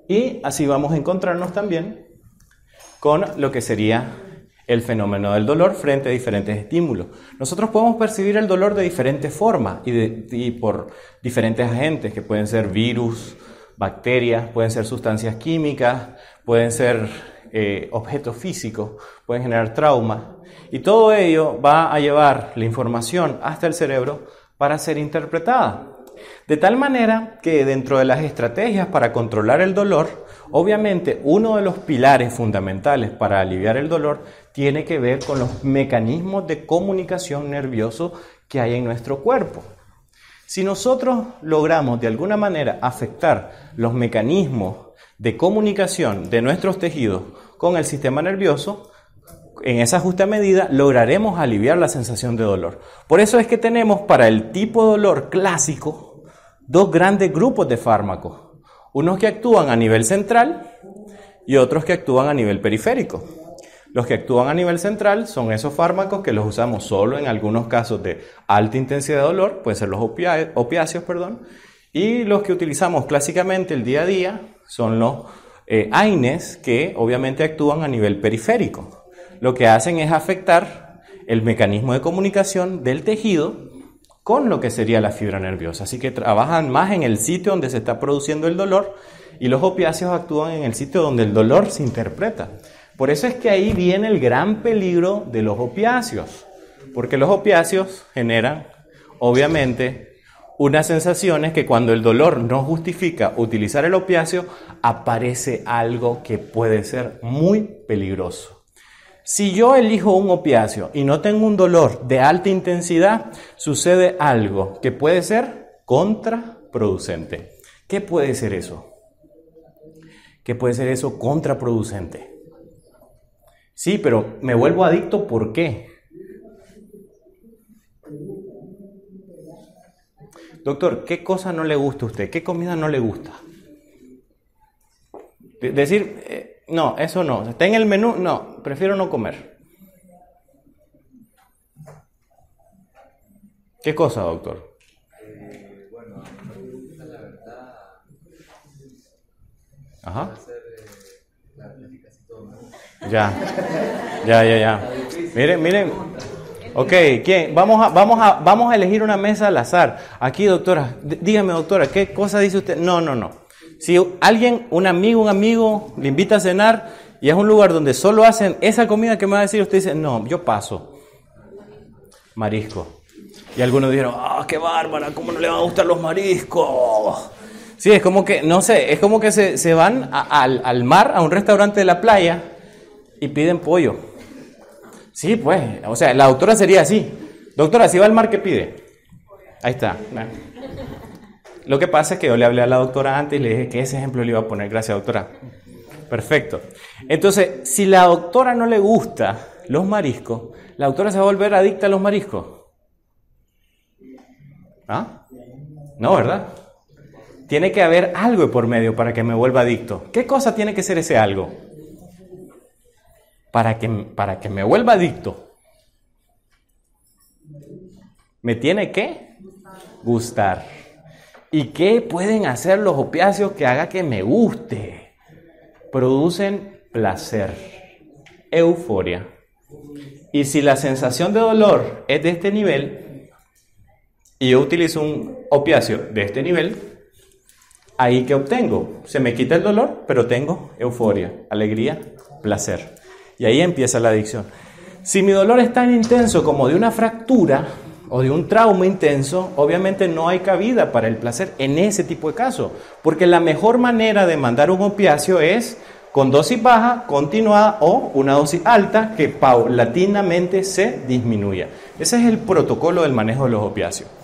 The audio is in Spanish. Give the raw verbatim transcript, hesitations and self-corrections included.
Y así vamos a encontrarnos también con lo que sería el fenómeno del dolor frente a diferentes estímulos. Nosotros podemos percibir el dolor de diferentes formas y, de, y por diferentes agentes, que pueden ser virus, bacterias, pueden ser sustancias químicas, pueden ser eh, objetos físicos, pueden generar traumas. Y todo ello va a llevar la información hasta el cerebro para ser interpretada. De tal manera que dentro de las estrategias para controlar el dolor, obviamente uno de los pilares fundamentales para aliviar el dolor tiene que ver con los mecanismos de comunicación nervioso que hay en nuestro cuerpo. Si nosotros logramos de alguna manera afectar los mecanismos de comunicación de nuestros tejidos con el sistema nervioso, en esa justa medida lograremos aliviar la sensación de dolor. Por eso es que tenemos para el tipo de dolor clásico dos grandes grupos de fármacos. Unos que actúan a nivel central y otros que actúan a nivel periférico. Los que actúan a nivel central son esos fármacos que los usamos solo en algunos casos de alta intensidad de dolor, pueden ser los opia- opiáceos, perdón, y los que utilizamos clásicamente el día a día son los eh, A I N E S, que obviamente actúan a nivel periférico. Lo que hacen es afectar el mecanismo de comunicación del tejido con lo que sería la fibra nerviosa. Así que trabajan más en el sitio donde se está produciendo el dolor y los opiáceos actúan en el sitio donde el dolor se interpreta. Por eso es que ahí viene el gran peligro de los opiáceos, porque los opiáceos generan, obviamente, unas sensaciones que cuando el dolor no justifica utilizar el opiáceo, aparece algo que puede ser muy peligroso. Si yo elijo un opiáceo y no tengo un dolor de alta intensidad, sucede algo que puede ser contraproducente. ¿Qué puede ser eso? ¿Qué puede ser eso contraproducente? Sí, pero me vuelvo adicto, ¿por qué? Doctor, ¿qué cosa no le gusta a usted? ¿Qué comida no le gusta? De- decir... Eh, No, eso no. ¿Está en el menú? No, prefiero no comer. ¿Qué cosa, doctor? Eh, bueno, no me gusta la verdad. Ajá. Hacer eh, la plática así todo me gusta. Ya, ya, ya, ya. Miren, miren. Ok, ¿quién? Vamos a, vamos a, vamos a elegir una mesa al azar. Aquí, doctora. D- dígame, doctora, ¿qué cosa dice usted? No, no, no. Si alguien, un amigo, un amigo, le invita a cenar y es un lugar donde solo hacen esa comida que me va a decir, usted dice, no, yo paso. Marisco. Y algunos dijeron, ah, qué bárbara, ¿cómo no le van a gustar los mariscos? Sí, es como que, no sé, es como que se, se van a, al, al mar, a un restaurante de la playa y piden pollo. Sí, pues, o sea, la doctora sería así. Doctora, si va al mar, ¿qué pide? Ahí está. Lo que pasa es que yo le hablé a la doctora antes y le dije que ese ejemplo le iba a poner. Gracias, doctora. Perfecto. Entonces, si la doctora no le gusta los mariscos, la doctora se va a volver adicta a los mariscos. ¿Ah? No, ¿verdad? Tiene que haber algo de por medio para que me vuelva adicto. ¿Qué cosa tiene que ser ese algo? Para que, para que me vuelva adicto. Me tiene que gustar. ¿Y qué pueden hacer los opiáceos que haga que me guste? Producen placer, euforia. Y si la sensación de dolor es de este nivel, y yo utilizo un opiáceo de este nivel, ¿ahí qué obtengo? Se me quita el dolor, pero tengo euforia, alegría, placer. Y ahí empieza la adicción. Si mi dolor es tan intenso como de una fractura o de un trauma intenso, obviamente no hay cabida para el placer en ese tipo de casos, porque la mejor manera de mandar un opiáceo es con dosis baja, continuada o una dosis alta que paulatinamente se disminuya. Ese es el protocolo del manejo de los opiáceos.